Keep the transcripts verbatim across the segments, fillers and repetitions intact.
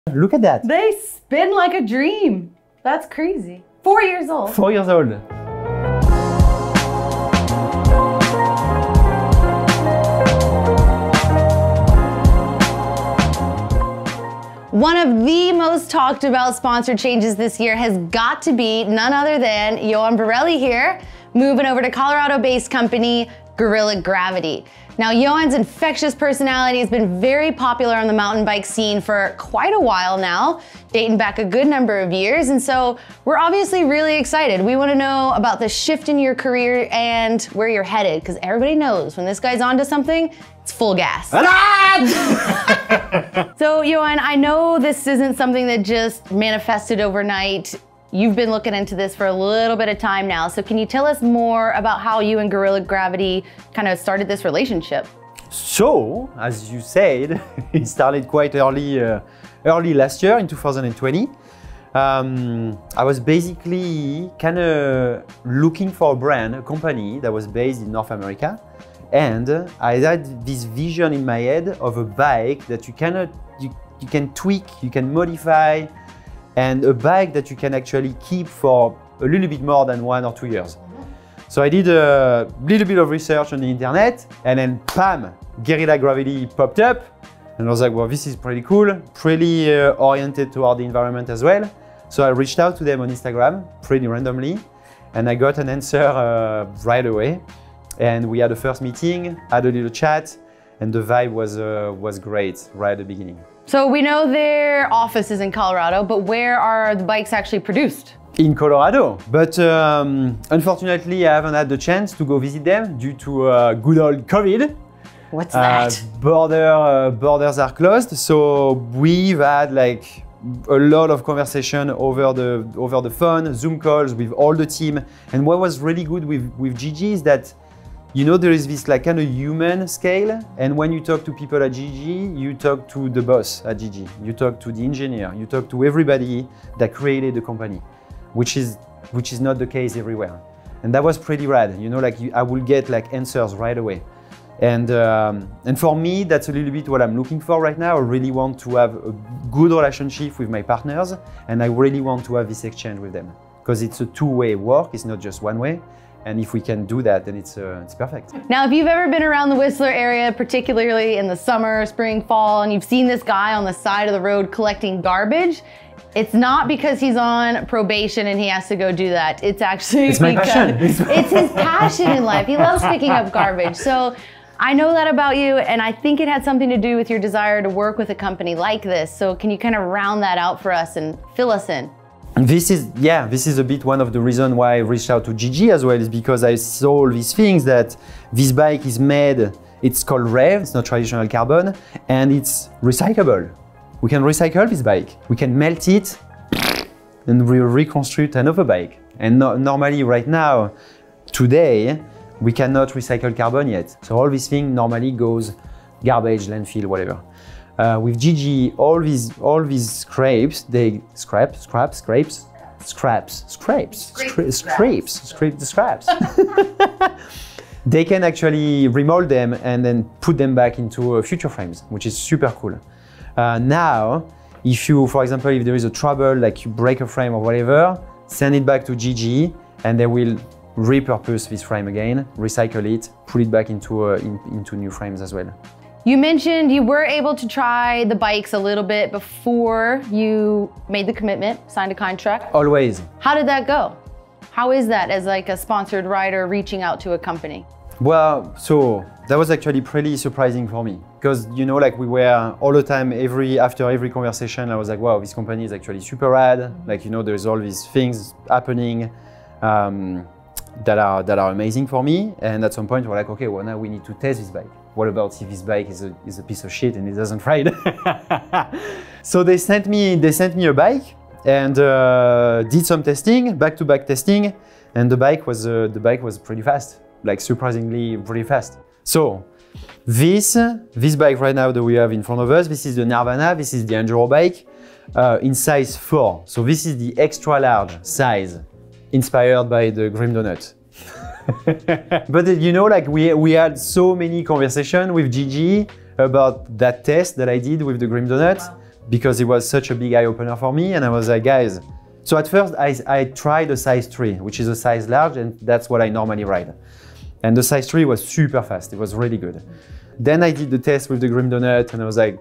Look at that. They spin like a dream. That's crazy. Four years old. Four years old. One of the most talked about sponsor changes this year has got to be none other than Johan Borelli here, moving over to Colorado-based company Gorilla Gravity. Now, Johan's infectious personality has been very popular on the mountain bike scene for quite a while now, dating back a good number of years, and so we're obviously really excited. We want to know about the shift in your career and where you're headed, because everybody knows when this guy's onto something, it's full gas. So, Johan, I know this isn't something that just manifested overnight. You've been looking into this for a little bit of time now, so can you tell us more about how you and Gorilla Gravity kind of started this relationship? So, as you said, it started quite early, uh, early last year in two thousand twenty. Um, I was basically kind of looking for a brand, a company that was based in North America, and I had this vision in my head of a bike that you cannot, you, you can tweak, you can modify, and a bike that you can actually keep for a little bit more than one or two years. So I did a little bit of research on the internet, and then bam, Gorilla Gravity popped up. And I was like, well, this is pretty cool, pretty uh, oriented toward the environment as well. So I reached out to them on Instagram, pretty randomly, and I got an answer uh, right away. And we had a first meeting, had a little chat, and the vibe was, uh, was great right at the beginning. So we know their office is in Colorado, but where are the bikes actually produced? In Colorado, but um, unfortunately I haven't had the chance to go visit them due to uh, good old COVID. What's that? Uh, border, uh, borders are closed, so we've had like a lot of conversation over the, over the phone, Zoom calls with all the team. And what was really good with, with G G is that, you know, there is this like kind of human scale, and when you talk to people at G G, you talk to the boss at G G, you talk to the engineer, you talk to everybody that created the company, which is which is not the case everywhere, and that was pretty rad. You know, like you, I will get like answers right away, and um, and for me, that's a little bit what I'm looking for right now. I really want to have a good relationship with my partners, and I really want to have this exchange with them because it's a two-way work. It's not just one way. And if we can do that, then it's, uh, it's perfect. Now, if you've ever been around the Whistler area, particularly in the summer, spring, fall, and you've seen this guy on the side of the road collecting garbage, it's not because he's on probation and he has to go do that. It's actually it's my because passion. It's his passion in life. He loves picking up garbage. So I know that about you, and I think it had something to do with your desire to work with a company like this. So can you kind of round that out for us and fill us in? This is, yeah, this is a bit one of the reasons why I reached out to G G as well, is because I saw all these things that this bike is made, it's called REV, it's not traditional carbon, and it's recyclable. We can recycle this bike. We can melt it and re reconstruct another bike. And no, normally right now, today, we cannot recycle carbon yet. So all these things normally goes garbage, landfill, whatever. Uh, with G G, all these all these scrapes, they scrap, scrap, scrapes, scraps, scrapes, scra scrapes, scrape the scraps. They can actually remold them and then put them back into uh, future frames, which is super cool. Uh, now, if you, for example, if there is a trouble, like you break a frame or whatever, send it back to G G, and they will repurpose this frame again, recycle it, put it back into uh, in, into new frames as well. You mentioned you were able to try the bikes a little bit before you made the commitment, signed a contract. Always. How did that go? How is that as like a sponsored rider reaching out to a company? Well, so that was actually pretty surprising for me because, you know, like we were all the time, every after every conversation, I was like, wow, this company is actually super rad. Like, you know, there's all these things happening um, that are that are amazing for me. And at some point, we're like, okay, well, now we need to test this bike. What about if this bike is a, is a piece of shit and it doesn't ride? So they sent me they sent me a bike and uh, did some testing, back-to-back testing, and the bike was uh, the bike was pretty fast, like surprisingly pretty fast. So this this bike right now that we have in front of us, this is the Nirvana, this is the Enduro bike uh, in size four. So this is the extra large size, inspired by the Grim Donut. But you know, like we, we had so many conversations with G G about that test that I did with the Grim Donut because it was such a big eye opener for me. And I was like, guys, so at first I, I tried a size three, which is a size large, and that's what I normally ride. And the size three was super fast. It was really good. Then I did the test with the Grim Donut, and I was like,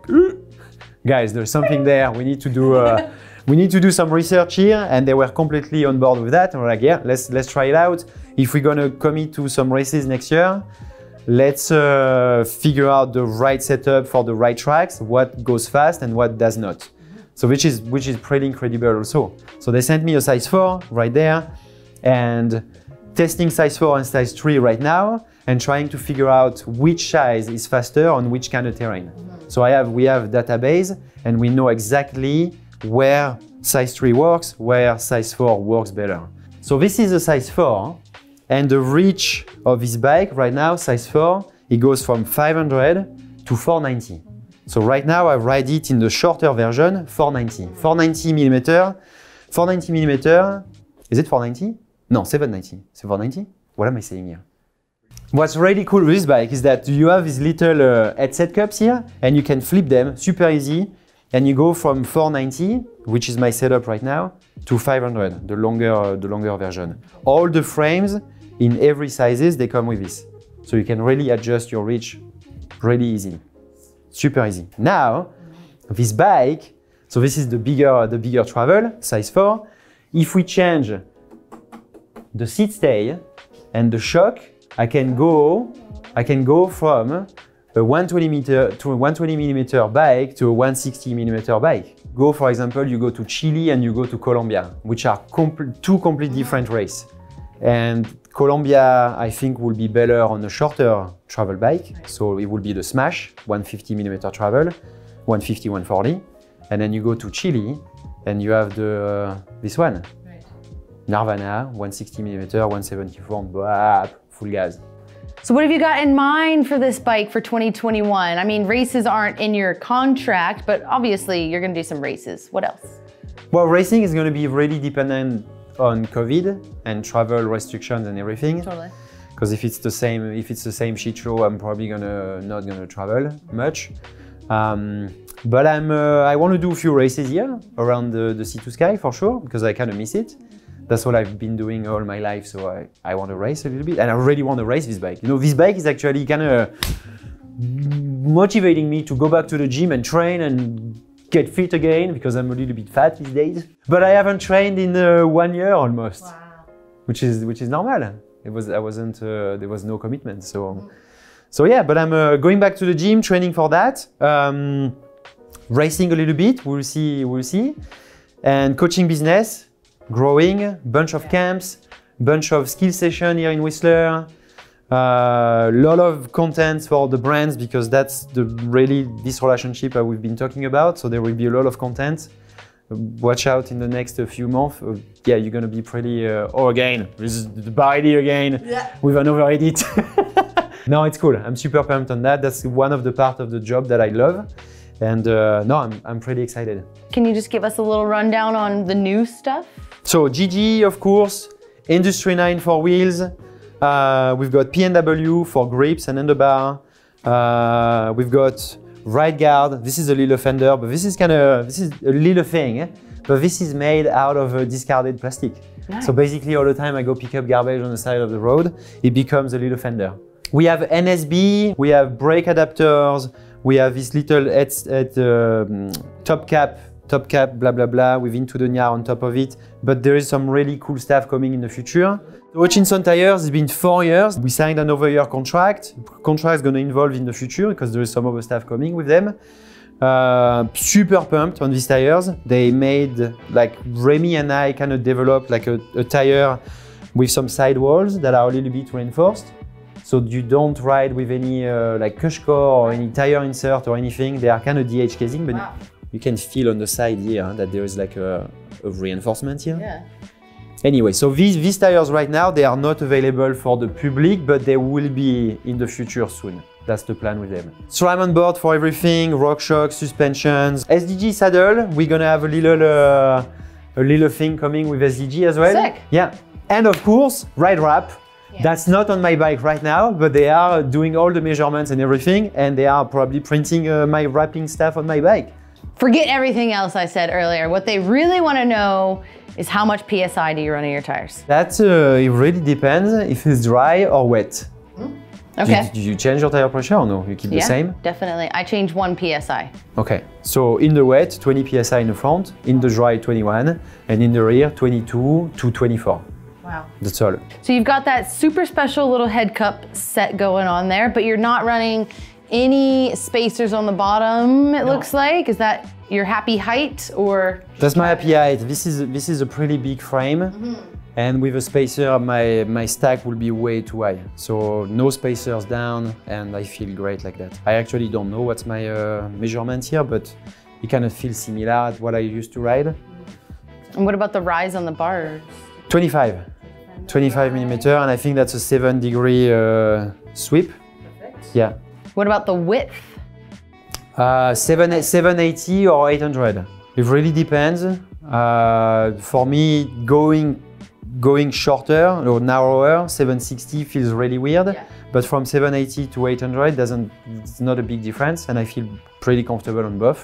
guys, there's something there. We need to do uh, we need to do some research here. And they were completely on board with that. And we're like, yeah, let's let's try it out. If we're gonna commit to some races next year, let's uh, figure out the right setup for the right tracks, what goes fast and what does not. So which is which is pretty incredible also. So they sent me a size four right there, and testing size four and size three right now, and trying to figure out which size is faster on which kind of terrain. Mm-hmm. So I have we have a database, and we know exactly where size three works, where size four works better. So this is a size four, and the reach of this bike right now, size four, it goes from five hundred to four ninety. So right now I ride it in the shorter version, four ninety. four ninety millimeter, four ninety millimeter, is it four ninety? No, seven ninety. Is it four ninety? What am I saying here? What's really cool with this bike is that you have these little uh, headset cups here, and you can flip them super easy, and you go from four ninety, which is my setup right now, to five hundred, the longer, uh, the longer version. All the frames in every sizes, they come with this. So you can really adjust your reach really easy. Super easy. Now, this bike, so this is the bigger, the bigger travel, size four. If we change the seat stay and the shock, I can go, I can go from a one twenty meter to a one twenty millimeter bike to a one sixty millimeter bike. Go, for example, you go to Chile and you go to Colombia, which are compl- two completely different races. And Colombia, I think, will be better on a shorter travel bike. So it will be the Smash, one fifty millimeter travel, one fifty, one forty. And then you go to Chile and you have the uh, this one. Right. Nirvana, one sixty millimeter, one seventy-four, blah, full gas. So what have you got in mind for this bike for twenty twenty-one? I mean, races aren't in your contract, but obviously you're gonna do some races. What else? Well, racing is gonna be really dependent on COVID and travel restrictions and everything. Totally. Because if it's the same, if it's the same shit show, I'm probably gonna not gonna travel much. Um, but I'm, uh, I want to do a few races here around the, the C two Sky for sure, because I kind of miss it. That's what I've been doing all my life, so I, I want to race a little bit, and I really want to race this bike. You know, this bike is actually kind of motivating me to go back to the gym and train and get fit again, because I'm a little bit fat these days. But I haven't trained in uh, one year almost, wow. which is which is normal. It was I wasn't uh, there was no commitment, so mm. so yeah. But I'm uh, going back to the gym, training for that, um, racing a little bit. We'll see, we'll see, and coaching business, growing. Bunch of yeah. camps, bunch of skill session here in Whistler. A uh, lot of content for the brands, because that's the really this relationship that we've been talking about. So there will be a lot of content. Watch out in the next uh, few months. Uh, yeah, you're gonna be pretty. Uh, oh, again, this is the body again yeah. with another edit. No, it's cool. I'm super pumped on that. That's one of the part of the job that I love, and uh, no, I'm I'm pretty excited. Can you just give us a little rundown on the new stuff? So G G, of course, Industry nine for wheels. Uh, we've got P N W for grips and underbar. Uh, we've got Ride Guard. This is a little fender, but this is kind of this is a little thing. Eh? But this is made out of uh, discarded plastic. Nice. So basically, all the time I go pick up garbage on the side of the road, it becomes a little fender. We have N S B. We have brake adapters. We have this little at, at, um, top cap. Top cap, blah, blah, blah, with Into the Nia on top of it. But there is some really cool stuff coming in the future. Hutchinson Tires, it's been four years. We signed an over-year contract. Contract is going to evolve in the future because there is some other stuff coming with them. Uh, super pumped on these tires. They made, like Remy and I kind of developed like a, a tire with some sidewalls that are a little bit reinforced. So you don't ride with any uh, like Cushcore or any tire insert or anything. They are kind of D H casing, but wow. You can feel on the side here huh, that there is like a, a reinforcement here. Yeah. Anyway, so these, these tires right now, they are not available for the public, but they will be in the future soon. That's the plan with them. SRAM on board for everything, RockShox, suspensions. S D G saddle, we're gonna have a little, uh, a little thing coming with S D G as well. Sick. Yeah. And of course, ride wrap. Yeah. That's not on my bike right now, but they are doing all the measurements and everything, and they are probably printing uh, my wrapping stuff on my bike. Forget everything else I said earlier. What they really want to know is how much P S I do you run in your tires? That uh, it really depends if it's dry or wet. Okay. Do you, do you change your tire pressure or no? You keep Yeah, the same? definitely. I change one P S I. Okay, so in the wet, twenty P S I in the front, in the dry, twenty-one, and in the rear, twenty-two to twenty-four. Wow. That's all. So you've got that super special little head cup set going on there, but you're not running any spacers on the bottom, it No. looks like. Is that your happy height or? That's my happy height. This is this is a pretty big frame, mm-hmm. and with a spacer, my my stack will be way too high. So no spacers down, and I feel great like that. I actually don't know what's my uh, measurement here, but it kind of feels similar at what I used to ride. And what about the rise on the bars? twenty-five, twenty-five millimeter, and I think that's a seven degree uh, sweep. Perfect. Yeah. What about the width? Uh, seven, seven eighty or eight hundred. It really depends. Uh, for me, going going shorter or narrower, seven sixty feels really weird. Yeah. But from seven eighty to eight hundred, doesn't it's not a big difference, and I feel pretty comfortable on both.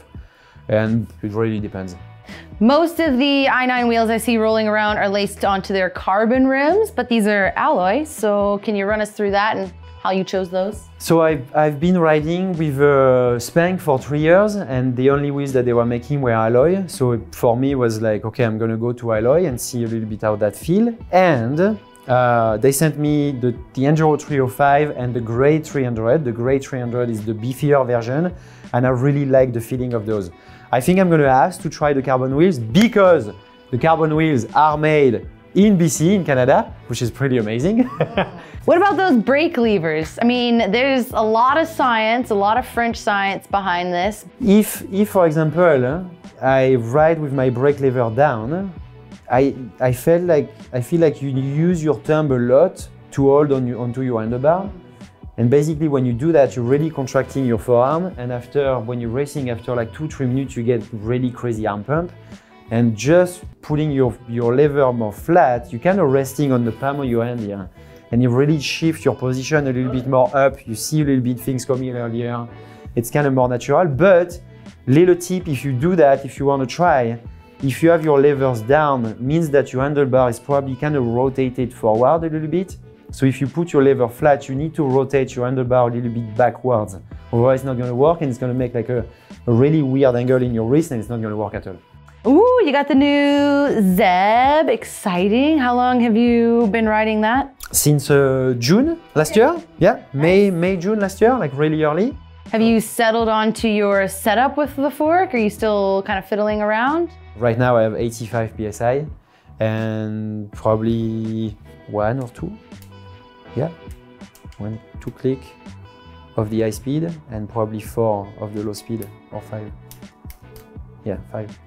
And it really depends. Most of the i nine wheels I see rolling around are laced onto their carbon rims, but these are alloy. So can you run us through that and how you chose those? So I've, I've been riding with uh, Spank for three years, and the only wheels that they were making were alloy. So for me it was like, okay, I'm gonna go to alloy and see a little bit how that feel. And uh, they sent me the, the Enduro three oh five and the Grey three hundred. The Grey three hundred is the beefier version, and I really like the feeling of those. I think I'm gonna ask to try the carbon wheels because the carbon wheels are made in B C, in Canada, which is pretty amazing. What about those brake levers? I mean, there's a lot of science, a lot of French science behind this. If, if for example, I ride with my brake lever down, I, I felt like, I feel like you use your thumb a lot to hold on you, onto your handlebar. And basically when you do that, you're really contracting your forearm, and after, when you're racing, after like two, three minutes, you get really crazy arm pump. And just putting your, your lever more flat, you're kind of resting on the palm of your hand here. And you really shift your position a little bit more up. You see a little bit things coming earlier. It's kind of more natural, but little tip, if you do that, if you want to try, if you have your levers down, means that your handlebar is probably kind of rotated forward a little bit. So if you put your lever flat, you need to rotate your handlebar a little bit backwards. Otherwise it's not going to work, and it's going to make like a, a really weird angle in your wrist, and it's not going to work at all. Ooh, you got the new Zeb, exciting. How long have you been riding that? Since uh, June last year, yeah, May, May, June last year, like really early. Have you settled onto your setup with the fork? Are you still kind of fiddling around? Right now I have eighty-five P S I and probably one or two, yeah, one, two click of the high speed and probably four of the low speed, or five, yeah, five.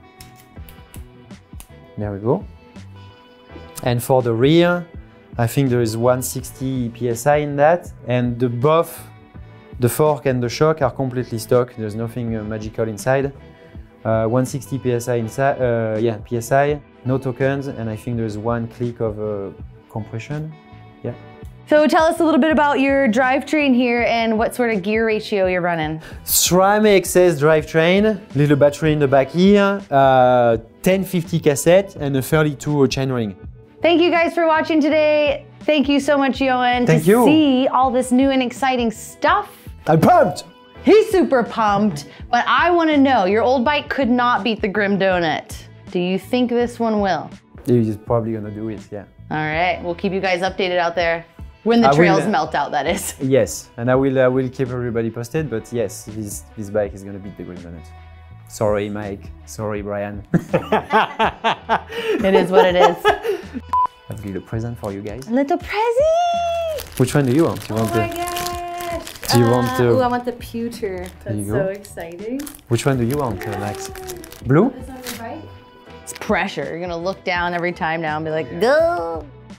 There we go. And for the rear, I think there is one sixty P S I in that, and the both the fork and the shock are completely stock. There's nothing uh, magical inside. Uh, one sixty P S I inside, uh, yeah, P S I, no tokens, and I think there's one click of uh, compression. Yeah. So tell us a little bit about your drivetrain here and what sort of gear ratio you're running. SRAM A X S drivetrain, little battery in the back here, uh, ten fifty cassette, and a thirty-two chainring. Thank you guys for watching today. Thank you so much, Johan. Thank to you. see all this new and exciting stuff. I'm pumped! He's super pumped, but I want to know, your old bike could not beat the Grim Donut. Do you think this one will? He's probably gonna do it, yeah. All right, we'll keep you guys updated out there. When the I trails will, melt out, that is. Yes, and I will, I will keep everybody posted, but yes, this, this bike is gonna beat the Grim Donut. Sorry, Mike. Sorry, Brian. It is what it is. I've got a present for you guys. A little present! Which one do you want? Do you Oh want my the, gosh! Do you uh, want the- Oh, I want the pewter. That's you so go. exciting. Which one do you want, uh, Max? Blue? Is on your bike? It's pressure. You're gonna look down every time now and be like, go!